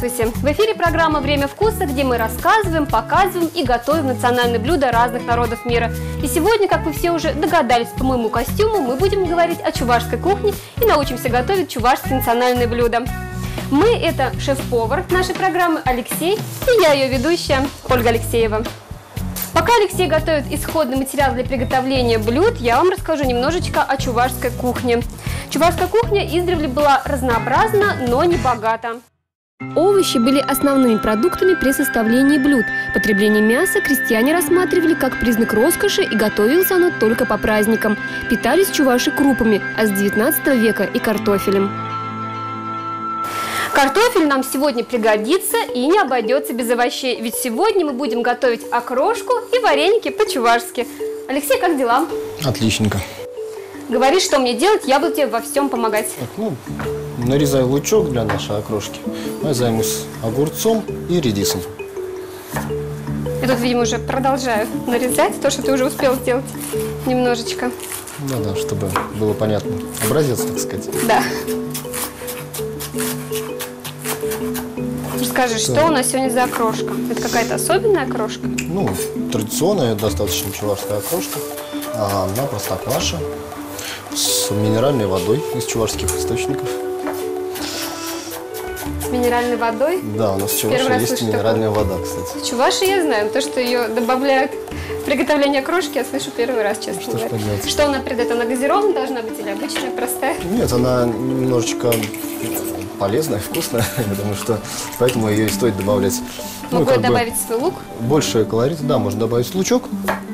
Здравствуйте! В эфире программа «Время вкуса», где мы рассказываем, показываем и готовим национальные блюда разных народов мира. И сегодня, как вы все уже догадались по моему костюму, мы будем говорить о чувашской кухне и научимся готовить чувашские национальные блюда. Мы – это шеф-повар нашей программы Алексей и я, ее ведущая, Ольга Алексеева. Пока Алексей готовит исходный материал для приготовления блюд, я вам расскажу немножечко о чувашской кухне. Чувашская кухня издревле была разнообразна, но не богата. Овощи были основными продуктами при составлении блюд. Потребление мяса крестьяне рассматривали как признак роскоши, и готовилось оно только по праздникам. Питались чуваши крупами, а с 19 века и картофелем. Картофель нам сегодня пригодится и не обойдется без овощей, ведь сегодня мы будем готовить окрошку и вареники по-чувашски. Алексей, как дела? Отличненько. Говори, что мне делать, я буду тебе во всем помогать. Так, нарезаю лучок для нашей окрошки. Я займусь огурцом и редисом. Я тут, видимо, уже продолжаю нарезать то, что ты уже успел сделать немножечко. Да, чтобы было понятно. Образец, так сказать. Да. Скажи, что у нас сегодня за окрошка? Это какая-то особенная окрошка? Традиционная, достаточно чувашская окрошка. Она простокваша с минеральной водой из чувашских источников. С минеральной водой? Да, у нас в Чувашии есть минеральная вода, кстати. В Чувашии я знаю, то, что ее добавляют в приготовление окрошки, я слышу первый раз, честно говоря. Что она придает? Она газированная должна быть или обычная, простая? Нет, она немножечко полезная, вкусная. Я думаю, что поэтому ее и стоит добавлять. Могу я добавить свой лук? Больше колорита, да, можно добавить лучок.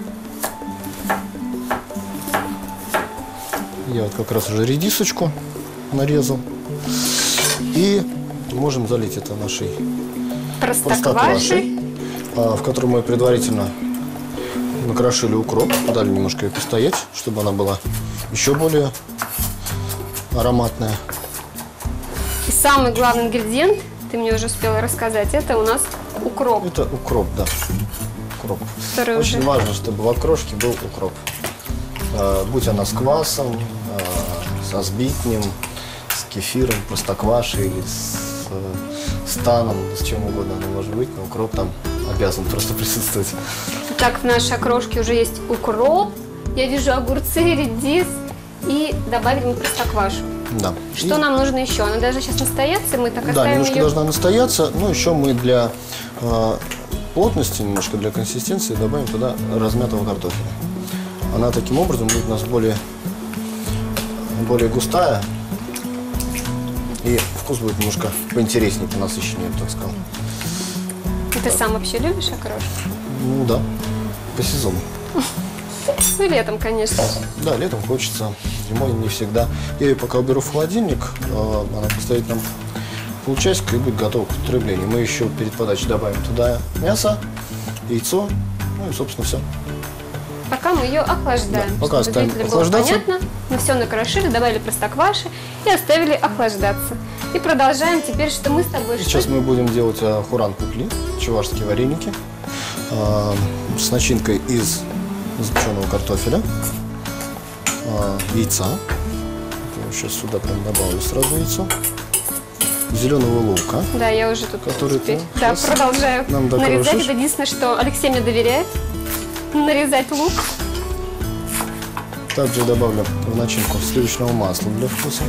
Я вот как раз уже редисочку нарезал. И можем залить это нашей простоквашей, в которой мы предварительно накрошили укроп, дали немножко ее постоять, чтобы она была еще более ароматная. И самый главный ингредиент, ты мне уже успела рассказать, это у нас укроп. Это укроп, да. Укроп. Очень важно, чтобы в окрошке был укроп. Будь она с квасом, со сбитнем, с кефиром, простоквашей или с таном, с чем угодно она может быть, но укроп там обязан просто присутствовать. Так, в нашей окрошке уже есть укроп, я вижу огурцы, редис и добавили мы простоквашу. Да. Что нам нужно еще? Она даже сейчас настояться, мы так оставим немножко ее... должна настояться, но еще мы для плотности, немножко для консистенции добавим туда размятого картофеля. Она таким образом будет у нас более густая, и вкус будет немножко поинтереснее, понасыщеннее, я так сказал. Ты сам вообще любишь окрошку? Да, по сезону. И летом, конечно. Да, летом хочется, зимой не всегда. Я ее пока уберу в холодильник, она постоит нам полчасика и будет готова к употреблению. Мы еще перед подачей добавим туда мясо, яйцо, и, собственно, все. Пока мы ее охлаждаем. Да, пока оставим охлаждаться. Было понятно. Мы все накрошили, добавили простокваши и оставили охлаждаться. И продолжаем теперь, что мы с тобой... Сейчас мы будем делать хуран кукли, чувашские вареники, с начинкой из запеченного картофеля, яйца. Я сейчас сюда прям добавлю сразу яйцо. Зеленого лука. Да, я уже тут теперь продолжаю нарезать. Это единственное, что Алексей мне доверяет. Нарезать лук. Также добавлю в начинку сливочного масла для вкуса.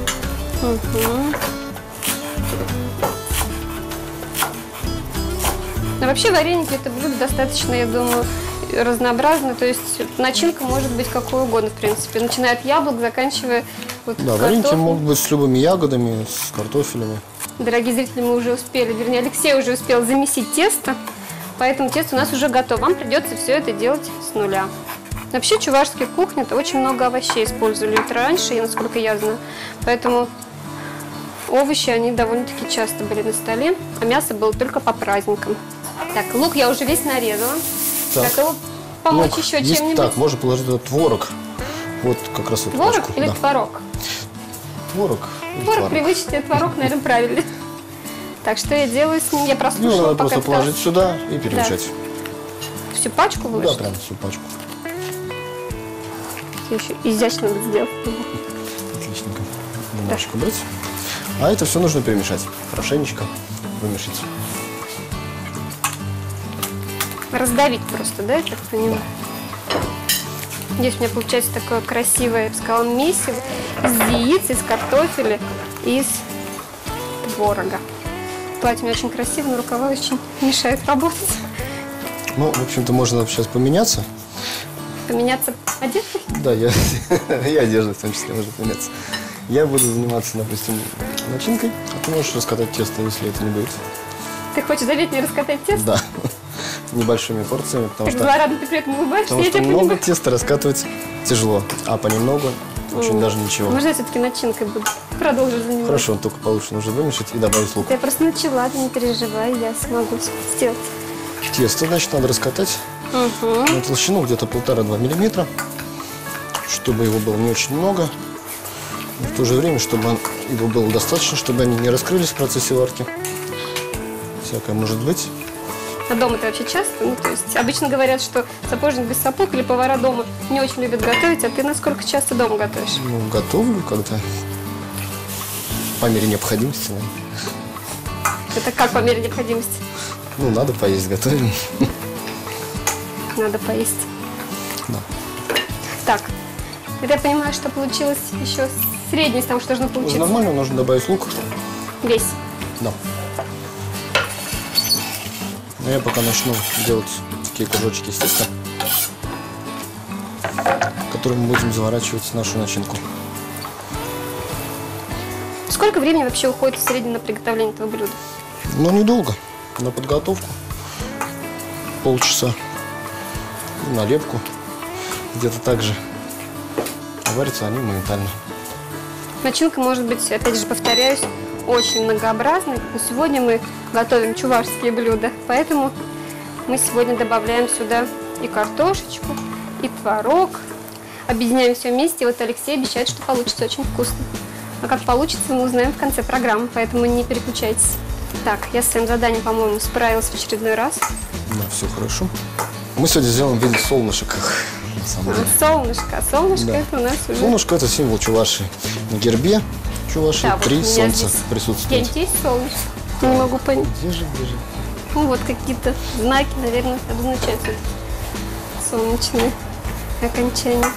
Но вообще вареники это блюдо достаточно, я думаю, разнообразно. То есть начинка может быть какой угодно, в принципе. Начиная от яблок, заканчивая вареники могут быть с любыми ягодами, с картофелями. Дорогие зрители, мы уже успели, вернее, Алексей уже успел замесить тесто. Поэтому тесто у нас уже готово. Вам придется все это делать с нуля. Вообще, в чувашской кухне очень много овощей использовали это раньше, насколько я знаю. Поэтому овощи, они довольно-таки часто были на столе, а мясо было только по праздникам. Так, лук я уже весь нарезала. Так, его помочь еще чем-нибудь? Так, можно положить творог. Вот как раз эту творог пачку. Или творог? Творог. Творог привычнее, творог, наверное, правильно. Так, что я делаю с ним? Я прослушала, надо просто положить сюда и перемешать. Да. Всю пачку выложить? Да, прям всю пачку. Я еще изящно сделал. Отличненько. Немножечко брать. А это все нужно перемешать хорошенечко. вымешать. Раздавить просто, да, я так понимаю? Здесь у меня получается такое красивое, я бы сказала, месиво из яиц, из картофеля, из творога. Платье у меня очень красивое, но рукава очень мешают работать. Ну, в общем-то, можно сейчас поменяться. Поменяться одеждой? Да, я одеждой в том числе может поменяться. Я буду заниматься, допустим, начинкой, а ты можешь раскатать тесто, если это не будет. Ты хочешь заветь мне раскатать тесто? Да, небольшими порциями, потому так злорадно ты при этом улыбаешься, потому что много теста раскатывать тяжело, а понемногу очень даже ничего. Можно я все-таки начинкой буду? Продолжу заниматься. Хорошо, только получше нужно вымешать и добавить лук. Я просто начала, ты не переживай, я смогу сделать. Тесто, значит, надо раскатать на толщину где-то 1,5–2 миллиметра, чтобы его было не очень много, но в то же время, чтобы его было достаточно, чтобы они не раскрылись в процессе варки. Всякое может быть. А дома ты вообще часто? Ну, то есть обычно говорят, что сапожник без сапог или повара дома не очень любят готовить, а ты насколько часто дома готовишь? Ну, готовлю когда по мере необходимости, наверное. Это как по мере необходимости? Ну, надо поесть, готовим. Надо поесть. Да. Так, это я понимаю, что получилось еще среднее из того, что должно получиться. Ну, нормально, нужно добавить лук. Весь? Да. Но я пока начну делать такие кружочки из теста, которым мы будем заворачивать нашу начинку. Сколько времени вообще уходит в среднем на приготовление этого блюда? Ну, недолго. На подготовку полчаса. И на лепку где-то так же. А варятся они моментально. Начинка может быть, опять же повторяюсь, очень многообразной. Но сегодня мы готовим чувашские блюда, поэтому мы сегодня добавляем сюда и картошечку, и творог. Объединяем все вместе. И вот Алексей обещает, что получится очень вкусно. А как получится, мы узнаем в конце программы, поэтому не переключайтесь. Так, я с своим заданием, по-моему, справилась в очередной раз. Да, все хорошо. Мы сегодня сделаем в виде солнышек. На самом деле. Солнышко. А солнышко да. Это у нас уже... Солнышко – это символ Чувашии. На гербе Чувашии да, 3 вот солнца присутствуют. Где есть солнышко? Не могу понять. Где же? Ну вот какие-то знаки, наверное, обозначают солнечные окончания.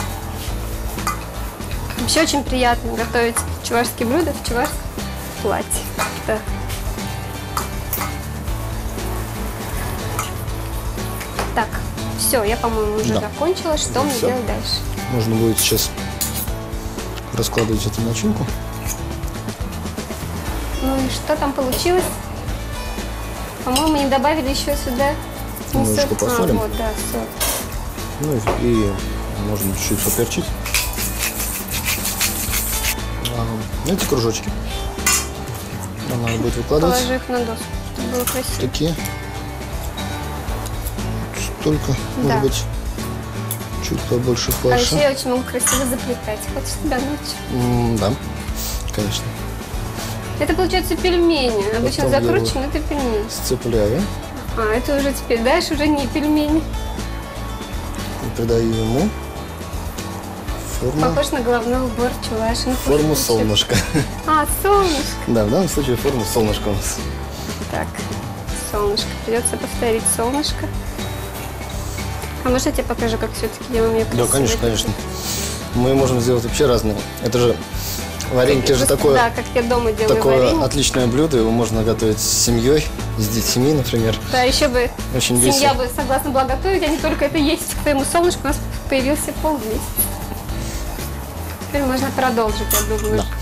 Вообще очень приятно готовить чувашские блюда в чувашском платье. Да. Так, все, я, по-моему, уже закончила. Что мне делать дальше? Нужно будет сейчас раскладывать эту начинку. Ну и что там получилось? По-моему, не добавили еще сюда. Немножко посолим. Вот, да, соль. Ну и можно чуть-чуть поперчить. Эти кружочки нам надо будет выкладывать. Положи их на доску, чтобы было красиво. Такие. Только, может быть, чуть побольше фарша. А еще я очень могу красиво заплетать. Хочешь себя научить? Да, конечно. Это получается пельмени. Обычно закручено, это пельмени. Сцепляю. А, это уже теперь дальше уже не пельмени. И придаю ему форму. Похож на головной убор Чувашин. Форму солнышка. А, солнышко. Да, в данном случае форму солнышка у нас. Так, солнышко. Придется повторить солнышко. А может, я тебе покажу, как все-таки я умею красиво? Да, конечно, конечно. Мы можем сделать вообще разные. Это же вареники же такое. Да, как я дома делаю такое варенье. Отличное блюдо. Его можно готовить с семьей, с детьми, например. Да, еще бы очень семья весело. бы согласна была готовить, а не только это есть. К твоему солнышку у нас появился полмесяца. Теперь можно продолжить, я думаю. Да.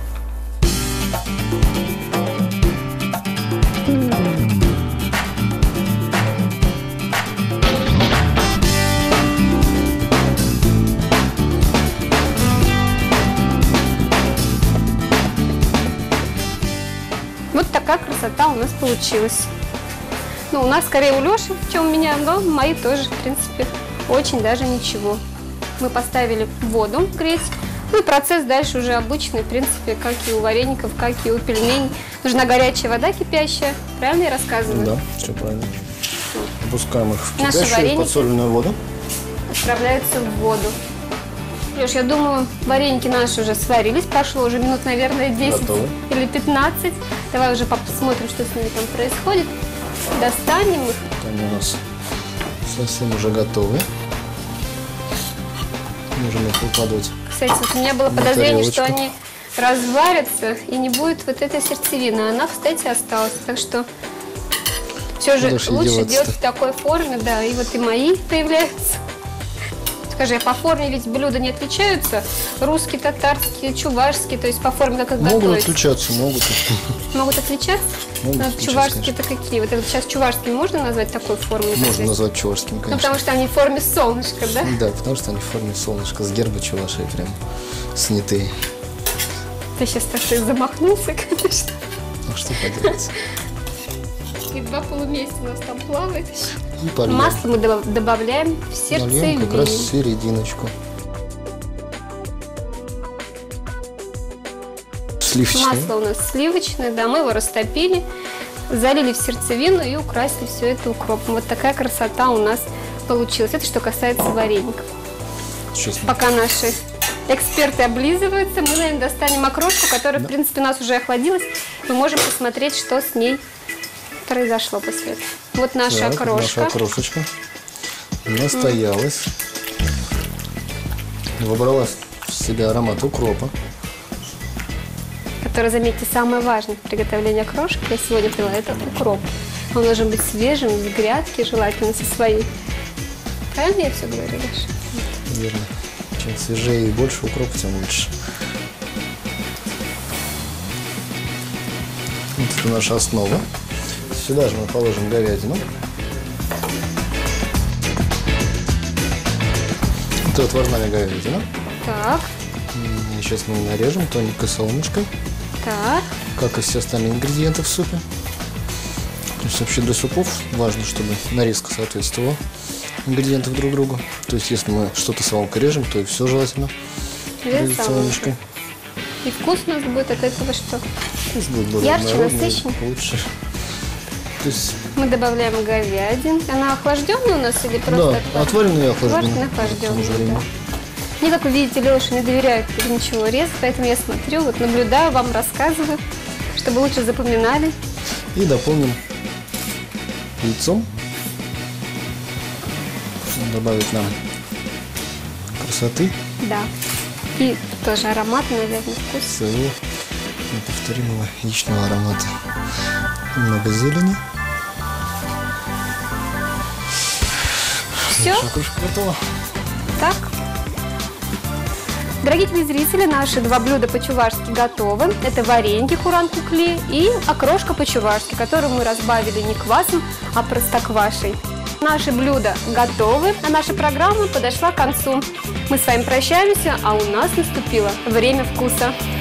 Вот такая красота у нас получилась. Ну, у нас скорее у Леши, чем у меня, но мои тоже, в принципе, очень даже ничего. Мы поставили воду греть. Ну и процесс дальше уже обычный, в принципе, как и у вареников, как и у пельменей. Нужна горячая вода кипящая. Правильно я рассказываю? Да, все правильно. Опускаем их в Наши кипящую вареники подсоленную воду. Отправляются в воду. Леш, я думаю, вареники наши уже сварились. Прошло уже минут, наверное, 10 Готовы. или 15. Давай уже посмотрим, что с ними там происходит. Достанем их. Они у нас совсем уже готовы. Можем их выкладывать. Кстати, вот у меня было подозрение, что они разварятся и не будет вот этой сердцевины. Она, кстати, осталась. Так что все же лучше делать в такой форме. Да, и вот и мои появляются. Скажи, по форме ведь блюда не отличаются? Русские, татарские, чувашские, то есть по форме как их готовить? Могут отличаться, могут. Могут отличаться? Чувашские-то какие? Вот это сейчас чувашскими можно назвать такой формой? Можно назвать чувашскими, конечно. Ну, потому что они в форме солнышка, да? Да, потому что они в форме солнышка, с герба Чувашии прям снятые. Ты сейчас так замахнулся, конечно. Ну, что поделать. И 2 полумесяца у нас там плавает еще. И масло мы добавляем в сердцевину. Нальем как раз в серединочку. Сливочное. Масло у нас сливочное, да, мы его растопили, залили в сердцевину и украсили все это укропом. Вот такая красота у нас получилась. Это что касается вареников. Честно. Пока наши эксперты облизываются, мы, наверное, достанем окрошку, которая, в принципе, у нас уже охладилась. Мы можем посмотреть, что с ней произошло после этого. Вот наша окрошка. Наша окрошечка настоялась. Выбрала в себя аромат укропа. Который, заметьте, самое важное в приготовлении окрошки, я сегодня поняла, это укроп. Он должен быть свежим, с грядки, желательно со своей. Правильно я все говорю, Даша? Верно. Чем свежее и больше укропа, тем лучше. Вот это наша основа. Сюда же мы положим говядину. Это отварная говядина. Так. И сейчас мы нарежем тоненькой солнышкой. Так. Как и все остальные ингредиенты в супе. То есть вообще для супов важно, чтобы нарезка соответствовала ингредиентов друг другу. То есть если мы что-то соломкой режем, то и все желательно резать солнышкой. И вкус у нас будет от этого что? Вкус будет ярче, насыщеннее. Лучше. То есть... Мы добавляем говядину. Она охлажденная у нас или просто? Да, отваренная и охлажденная. Да. Мне, как вы видите, Леша не доверяет ничего резать, поэтому я смотрю, вот наблюдаю, вам рассказываю, чтобы лучше запоминали. И дополним яйцом. Добавить нам красоты. Да. И тоже аромат, наверное, вкус. Своего неповторимого яичного аромата. Немного зелени. Все. Окрошка готова. Так. Дорогие телезрители, наши 2 блюда по-чувашски готовы. Это вареньки хуран-кукли и окрошка по-чувашски, которую мы разбавили не квасом, а простоквашей. Наши блюда готовы, а наша программа подошла к концу. Мы с вами прощаемся, а у нас наступило время вкуса.